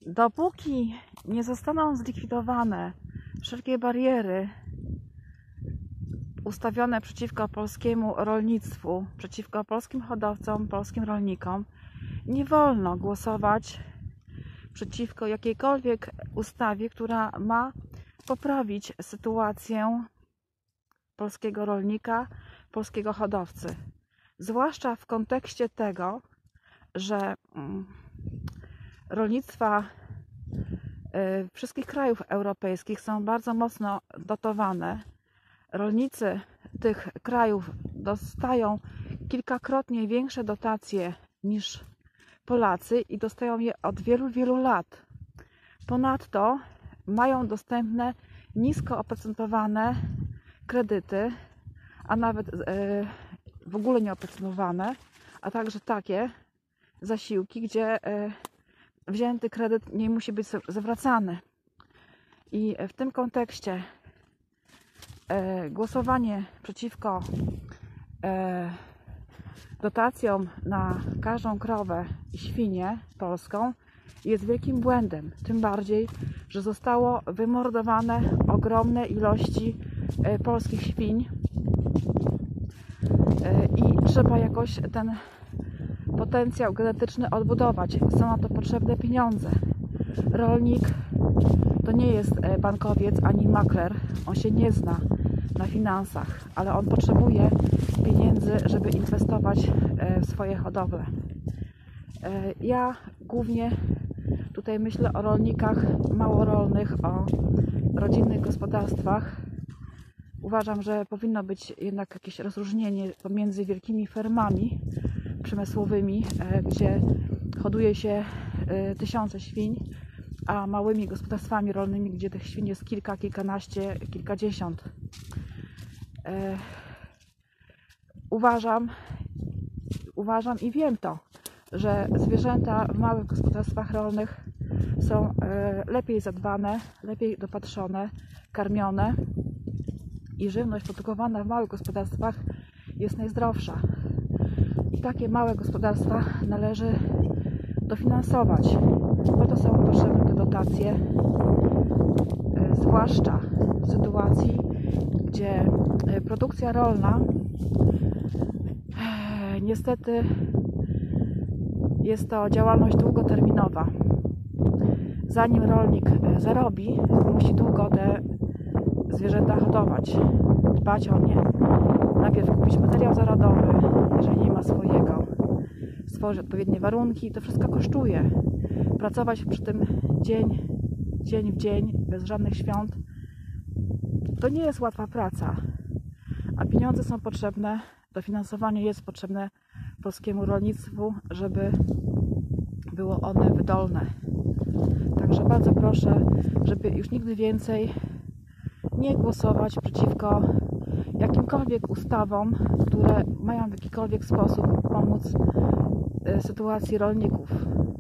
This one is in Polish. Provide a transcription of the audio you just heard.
Dopóki nie zostaną zlikwidowane wszelkie bariery ustawione przeciwko polskiemu rolnictwu, przeciwko polskim hodowcom, polskim rolnikom, nie wolno głosować przeciwko jakiejkolwiek ustawie, która ma poprawić sytuację polskiego rolnika, polskiego hodowcy. Zwłaszcza w kontekście tego, że rolnictwa wszystkich krajów europejskich są bardzo mocno dotowane. Rolnicy tych krajów dostają kilkakrotnie większe dotacje niż Polacy i dostają je od wielu, wielu lat. Ponadto mają dostępne nisko oprocentowane kredyty, a nawet w ogóle nieoprocentowane, a także takie zasiłki, gdzie wzięty kredyt nie musi być zwracany. I w tym kontekście głosowanie przeciwko dotacjom na każdą krowę i świnię polską jest wielkim błędem. Tym bardziej, że zostało wymordowane ogromne ilości polskich świń i trzeba jakoś ten potencjał genetyczny odbudować. Są na to potrzebne pieniądze. Rolnik to nie jest bankowiec ani makler. On się nie zna na finansach, ale on potrzebuje pieniędzy, żeby inwestować w swoje hodowle. Ja głównie tutaj myślę o rolnikach małorolnych, o rodzinnych gospodarstwach. Uważam, że powinno być jednak jakieś rozróżnienie pomiędzy wielkimi fermami przemysłowymi, gdzie hoduje się tysiące świń, a małymi gospodarstwami rolnymi, gdzie tych świń jest kilka, kilkanaście, kilkadziesiąt. Uważam i wiem to, że zwierzęta w małych gospodarstwach rolnych są lepiej zadbane, lepiej dopatrzone, karmione i żywność produkowana w małych gospodarstwach jest najzdrowsza. I takie małe gospodarstwa należy dofinansować. Po to są potrzebne te dotacje, zwłaszcza w sytuacji, gdzie produkcja rolna niestety jest to działalność długoterminowa. Zanim rolnik zarobi, musi długo te zwierzęta hodować, dbać o nie. Najpierw kupić materiał zarodowy, jeżeli nie ma swojego, stworzyć odpowiednie warunki. To wszystko kosztuje. Pracować przy tym dzień w dzień, bez żadnych świąt, to nie jest łatwa praca. A pieniądze są potrzebne, dofinansowanie jest potrzebne polskiemu rolnictwu, żeby było one wydolne. Także bardzo proszę, żeby już nigdy więcej nie głosować przeciwko jakimkolwiek ustawom, które mają w jakikolwiek sposób pomóc sytuacji rolników.